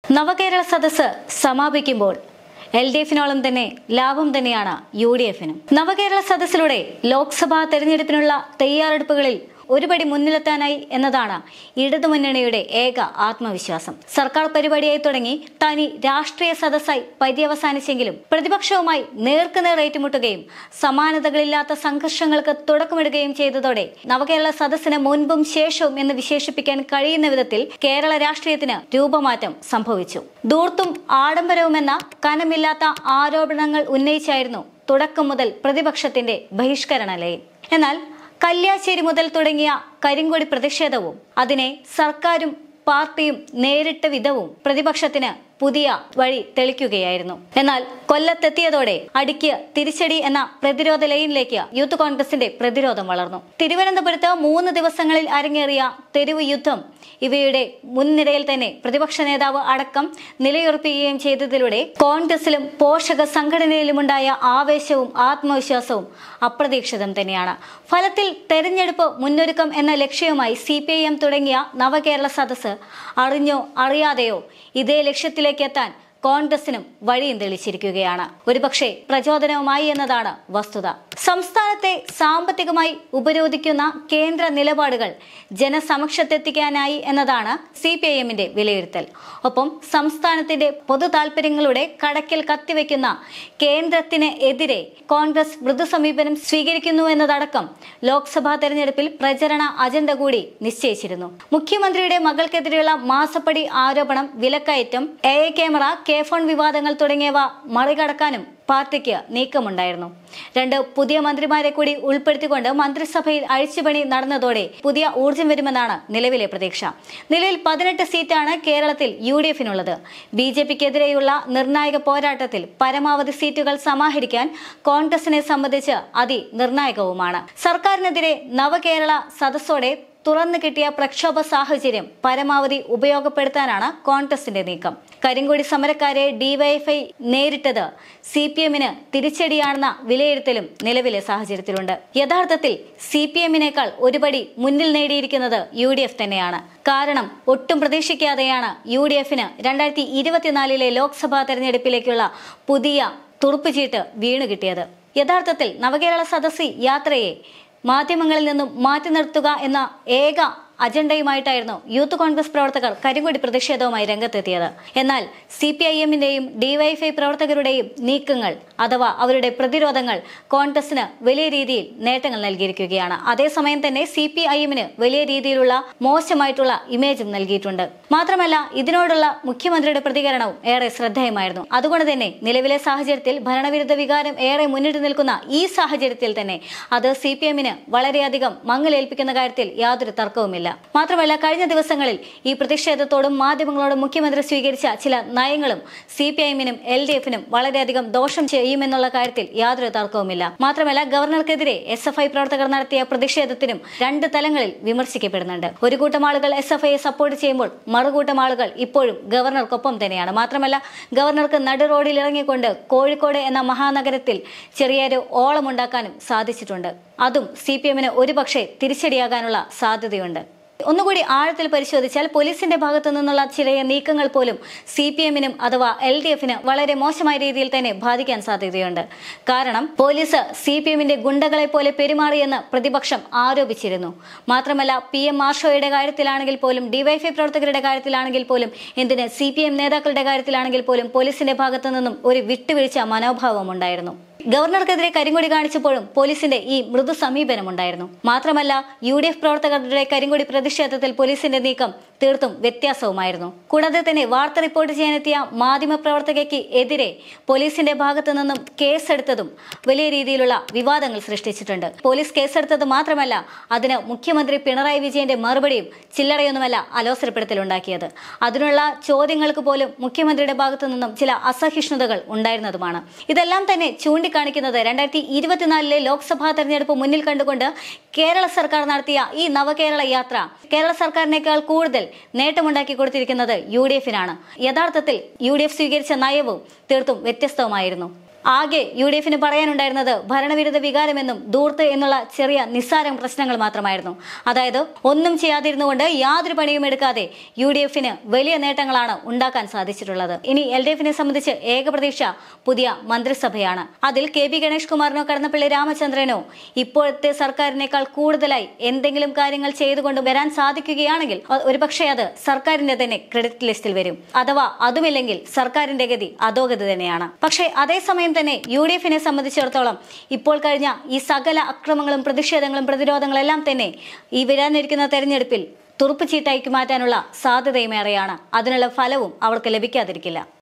നവകേരള സദസ്സ് സമാപിക്കുമ്പോൾ LDF-നോളം തന്നെ ലാഭം തന്നെയാണ് UDF-നും. നവകേരള സദസ്സിലൂടെ ലോക്സഭാ തെരഞ്ഞെടുപ്പിനുള്ള തയ്യാറെടുപ്പുകളിൽ ഒരുപടി മുന്നിലെത്താനായി എന്നതാണ് ഇടതുമുന്നണിയുടെ ഏക ആത്മവിശ്വാസം. സർക്കാർ പരിപാടിയായി തുടങ്ങി തനി രാഷ്ട്രീയ സദസ്സായി പര്യവസാനിച്ചെങ്കിലും പ്രതിപക്ഷവുമായി നേർക്കുനേർ ഏറ്റുമുട്ടുകയും സമാനതകളില്ലാത്ത സംഘർഷങ്ങൾക്ക് തുടക്കമിടുകയും ചെയ്തതോടെ നവകേരള സദസ്സിന് മുൻപും ശേഷവും എന്ന് വിശേഷിപ്പിക്കാൻ കഴിയുന്ന വിധത്തിൽ കേരള രാഷ്ട്രീയത്തിന് രൂപമാറ്റം സംഭവിച്ചു. ധൂർത്തും ആഡംബരവുമെന്ന കനമില്ലാത്ത ആരോപണങ്ങൾ ഉന്നയിച്ചായിരുന്നു തുടക്കം മുതൽ പ്രതിപക്ഷത്തിന്റെ ബഹിഷ്കരണ ലയം. എന്നാൽ കല്യാശ്ശേരി മുതൽ തുടങ്ങിയ കരിങ്കൊടി പ്രതിഷേധവും അതിനെ സർക്കാരും പാർട്ടിയും നേരിട്ട വിധവും പ്രതിപക്ഷത്തിന് പുതിയ വഴി തെളിക്കുകയായിരുന്നു. എന്നാൽ കൊല്ലത്തെത്തിയതോടെ അടിക്ക് തിരിച്ചടി എന്ന പ്രതിരോധ ലൈനിലേക്ക് യൂത്ത് കോൺഗ്രസിന്റെ പ്രതിരോധം വളർന്നു. തിരുവനന്തപുരത്ത് 3 ദിവസങ്ങളിൽ അരങ്ങേറിയ തെരുവ് യുദ്ധം ഇവയുടെ മുൻനിരയിൽ തന്നെ പ്രതിപക്ഷ നേതാവ് അടക്കം നിലയുറപ്പിക്കുകയും ചെയ്തതിലൂടെ കോൺഗ്രസിലും പോഷക സംഘടനയിലുമുണ്ടായ ആവേശവും ആത്മവിശ്വാസവും അപ്രതീക്ഷിതം തന്നെയാണ്. ഫലത്തിൽ തെരഞ്ഞെടുപ്പ് മുന്നൊരുക്കം എന്ന ലക്ഷ്യവുമായി CPIM തുടങ്ങിയ നവകേരള സദസ്സ് അറിഞ്ഞോ അറിയാതെയോ ഇതേ ലക്ഷ്യത്തിലേക്ക് എത്താൻ കോൺഗ്രസിനും വഴിയും തെളിച്ചിരിക്കുകയാണ്. ഒരുപക്ഷെ പ്രചോദനവുമായി എന്നതാണ് വസ്തുത. സംസ്ഥാനത്തെ സാമ്പത്തികമായി ഉപരോധിക്കുന്ന കേന്ദ്ര നിലപാടുകൾ ജനസമക്ഷത്തെത്തിക്കാനായി എന്നതാണ് CPIM-ന്റെ വിലയിരുത്തൽ. ഒപ്പം സംസ്ഥാനത്തിന്റെ പൊതു താൽപര്യങ്ങളുടെ കടക്കിൽ കത്തിവെക്കുന്ന കേന്ദ്രത്തിന് എതിരെ കോൺഗ്രസ് മൃദു സമീപനം സ്വീകരിക്കുന്നു എന്നതടക്കം ലോക്സഭാ തെരഞ്ഞെടുപ്പിൽ പ്രചരണ അജണ്ട കൂടി നിശ്ചയിച്ചിരുന്നു. മുഖ്യമന്ത്രിയുടെ മകൾക്കെതിരെയുള്ള മാസപ്പടി ആരോപണം, വിലക്കയറ്റം, AI ക്യാമറ, K-ഫോൺ വിവാദങ്ങൾ തുടങ്ങിയവ മറികടക്കാനും പാർട്ടിക്ക് നീക്കമുണ്ടായിരുന്നു. 2 പുതിയ മന്ത്രിമാരെ കൂടി ഉൾപ്പെടുത്തിക്കൊണ്ട് മന്ത്രിസഭയിൽ അഴിച്ചുപണി നടന്നതോടെ പുതിയ ഊർജം വരുമെന്നാണ് നിലവിലെ പ്രതീക്ഷ. നിലവിൽ 18 സീറ്റാണ് കേരളത്തിൽ UDF-നുള്ളത്. BJP-ക്കെതിരെയുള്ള നിർണായക പോരാട്ടത്തിൽ പരമാവധി സീറ്റുകൾ സമാഹരിക്കാൻ കോൺഗ്രസിനെ സംബന്ധിച്ച് അതിനിർണായകവുമാണ്. സർക്കാരിനെതിരെ നവകേരള സദസ്സോടെ തുറന്നു കിട്ടിയ പ്രക്ഷോഭ സാഹചര്യം പരമാവധി ഉപയോഗപ്പെടുത്താനാണ് കോൺഗ്രസിന്റെ നീക്കം. കരിങ്കൊടി സമരക്കാരെ DYFI നേരിട്ടത് CPM-ന് തിരിച്ചടിയാണെന്ന വിലയിരുത്തലും നിലവിലെ സാഹചര്യത്തിലുണ്ട്. യഥാർത്ഥത്തിൽ CPM-നേക്കാൾ ഒരുപടി മുന്നിൽ നേടിയിരിക്കുന്നത് UDF തന്നെയാണ്. കാരണം ഒട്ടും പ്രതീക്ഷിക്കാതെയാണ് UDF-ന് 2024-ലെ ലോക്സഭാ തെരഞ്ഞെടുപ്പിലേക്കുള്ള പുതിയ തുറുപ്പുചീട്ട് വീണുകിട്ടിയത്. യഥാർത്ഥത്തിൽ നവകേരള സദസ്സി യാത്രയെ മാധ്യമങ്ങളിൽ നിന്നും മാറ്റി നിർത്തുക എന്ന ഏക അജണ്ടയുമായിട്ടായിരുന്നു യൂത്ത് കോൺഗ്രസ് പ്രവർത്തകർ കരിങ്കൊടി പ്രതിഷേധവുമായി രംഗത്തെത്തിയത്. എന്നാൽ CPIM-ന്റെയും DYFI പ്രവർത്തകരുടെയും നീക്കങ്ങൾ അഥവാ അവരുടെ പ്രതിരോധങ്ങൾ കോൺഗ്രസിന് വലിയ രീതിയിൽ നേട്ടങ്ങൾ നൽകിയിരിക്കുകയാണ്. അതേസമയം തന്നെ CPIM-ന് വലിയ രീതിയിലുള്ള മോശമായിട്ടുള്ള ഇമേജും നൽകിയിട്ടുണ്ട്. മാത്രമല്ല ഇതിനോടുള്ള മുഖ്യമന്ത്രിയുടെ പ്രതികരണവും ഏറെ ശ്രദ്ധേയമായിരുന്നു. അതുകൊണ്ട് തന്നെ നിലവിലെ സാഹചര്യത്തിൽ ഭരണവിരുദ്ധ വികാരം ഏറെ മുന്നിട്ട് നിൽക്കുന്ന ഈ സാഹചര്യത്തിൽ തന്നെ അത് CPM-ന് വളരെയധികം മങ്ങലേൽപ്പിക്കുന്ന കാര്യത്തിൽ യാതൊരു തർക്കവുമില്ല. മാത്രമല്ല കഴിഞ്ഞ ദിവസങ്ങളിൽ ഈ പ്രതിഷേധത്തോടും മാധ്യമങ്ങളോടും മുഖ്യമന്ത്രി സ്വീകരിച്ച ചില നയങ്ങളും CPIM-നും LDF-നും വളരെയധികം ദോഷം ചെയ്യുമെന്നുള്ള കാര്യത്തിൽ യാതൊരു തർക്കവുമില്ല. മാത്രമല്ല ഗവർണർക്കെതിരെ SFI പ്രവർത്തകർ നടത്തിയ പ്രതിഷേധത്തിനും 2 തലങ്ങളിൽ വിമർശിക്കപ്പെടുന്നുണ്ട്. ഒരു കൂട്ടം ആളുകൾ SFIയെ സപ്പോർട്ട് ചെയ്യുമ്പോൾ മറുകൂട്ടം ആളുകൾ ഇപ്പോഴും ഗവർണർക്കൊപ്പം തന്നെയാണ്. മാത്രമല്ല ഗവർണർക്ക് നടു റോഡിൽ ഇറങ്ങിക്കൊണ്ട് കോഴിക്കോട് എന്ന മഹാനഗരത്തിൽ ചെറിയൊരു ഓളമുണ്ടാക്കാനും സാധിച്ചിട്ടുണ്ട്. അതും CPM-ന് ഒരുപക്ഷെ തിരിച്ചടിയാകാനുള്ള സാധ്യതയുണ്ട്. ഒന്നുകൂടി ആഴത്തിൽ പരിശോധിച്ചാൽ പോലീസിന്റെ ഭാഗത്തു നിന്നുള്ള ചില നീക്കങ്ങൾ പോലും CPM-നും അഥവാ LDF-ന് വളരെ മോശമായ രീതിയിൽ തന്നെ ബാധിക്കാൻ സാധ്യതയുണ്ട്. കാരണം പോലീസ് CPM-ന്റെ ഗുണ്ടകളെ പോലെ പെരുമാറിയെന്ന് പ്രതിപക്ഷം ആരോപിച്ചിരുന്നു. മാത്രമല്ല PM മാർഷോയുടെ കാര്യത്തിലാണെങ്കിൽ പോലും DYFI പ്രവർത്തകരുടെ കാര്യത്തിലാണെങ്കിൽ പോലും എന്തിന് CPM നേതാക്കളുടെ കാര്യത്തിലാണെങ്കിൽ പോലും പോലീസിന്റെ ഭാഗത്തു നിന്നും ഒരു വിട്ടുവീഴ്ച മനോഭാവം ഉണ്ടായിരുന്നു. ഗവർണർക്കെതിരെ കരിങ്കൊടി കാണിച്ചപ്പോഴും പോലീസിന്റെ ഈ മൃദു സമീപനമുണ്ടായിരുന്നു. മാത്രമല്ല UDF പ്രവർത്തകരുടെ കരിങ്കൊടി പ്രതിഷേധത്തിൽ പോലീസിന്റെ നീക്കം തീർത്തും വ്യത്യാസവുമായിരുന്നു. കൂടാതെ തന്നെ വാർത്ത റിപ്പോർട്ട് ചെയ്യാനെത്തിയ മാധ്യമ പ്രവർത്തകയ്ക്ക് എതിരെ പോലീസിന്റെ ഭാഗത്തു നിന്നും കേസെടുത്തതും വലിയ രീതിയിലുള്ള വിവാദങ്ങൾ സൃഷ്ടിച്ചിട്ടുണ്ട്. പോലീസ് കേസെടുത്തത് മാത്രമല്ല അതിന് മുഖ്യമന്ത്രി പിണറായി വിജയന്റെ മറുപടിയും ചില്ലറയൊന്നുമല്ല അലോസരപ്പെടുത്തലുണ്ടാക്കിയത്. അതിനുള്ള ചോദ്യങ്ങൾക്ക് പോലും മുഖ്യമന്ത്രിയുടെ ഭാഗത്തു നിന്നും ചില അസഹിഷ്ണുതകൾ ഉണ്ടായിരുന്നതുമാണ്. ഇതെല്ലാം തന്നെ ചൂണ്ടിക്കാണിക്കുന്നത് 2024-ലെ ലോക്സഭാ തെരഞ്ഞെടുപ്പ് മുന്നിൽ കണ്ടുകൊണ്ട് കേരള സർക്കാർ നടത്തിയ ഈ നവകേരള യാത്ര കേരള സർക്കാരിനേക്കാൾ കൂടുതൽ നേട്ടമുണ്ടാക്കി കൊടുത്തിരിക്കുന്നത് UDF-നാണ്. യഥാർത്ഥത്തിൽ UDF സ്വീകരിച്ച നയവും തീർത്തും വ്യത്യസ്തവുമായിരുന്നു. ആകെ UDF പറയാനുണ്ടായിരുന്നത് ഭരണവിരുദ്ധ വികാരമെന്നും ദൂർത്ത് എന്നുള്ള ചെറിയ നിസ്സാര പ്രശ്നങ്ങൾ മാത്രമായിരുന്നു. അതായത് ഒന്നും ചെയ്യാതിരുന്നുകൊണ്ട് യാതൊരു പണിയും എടുക്കാതെ UDF വലിയ നേട്ടങ്ങളാണ് ഉണ്ടാക്കാൻ സാധിച്ചിട്ടുള്ളത്. ഇനി LDF സംബന്ധിച്ച് ഏക പ്രതീക്ഷ പുതിയ മന്ത്രിസഭയാണ്. അതിൽ KB ഗണേഷ് കുമാറിനോ കടന്നപ്പള്ളി രാമചന്ദ്രനോ ഇപ്പോഴത്തെ സർക്കാരിനേക്കാൾ കൂടുതലായി എന്തെങ്കിലും കാര്യങ്ങൾ ചെയ്തുകൊണ്ട് വരാൻ സാധിക്കുകയാണെങ്കിൽ ഒരുപക്ഷെ അത് സർക്കാരിന്റെ തന്നെ ക്രെഡിറ്റ് ലിസ്റ്റിൽ വരും. അഥവാ അതുമില്ലെങ്കിൽ സർക്കാരിന്റെ ഗതി അധോഗതി തന്നെയാണ്. പക്ഷേ അതേസമയം തന്നെ UDF സംബന്ധിച്ചിടത്തോളം ഇപ്പോൾ കഴിഞ്ഞ ഈ സകല അക്രമങ്ങളും പ്രതിഷേധങ്ങളും പ്രതിരോധങ്ങളും എല്ലാം തന്നെ ഈ വരാനിരിക്കുന്ന തെരഞ്ഞെടുപ്പിൽ തുറുപ്പ് ചീട്ടാക്കി മാറ്റാനുള്ള സാധ്യതയും ഏറെയാണ്. അതിനുള്ള ഫലവും അവർക്ക് ലഭിക്കാതിരിക്കില്ല.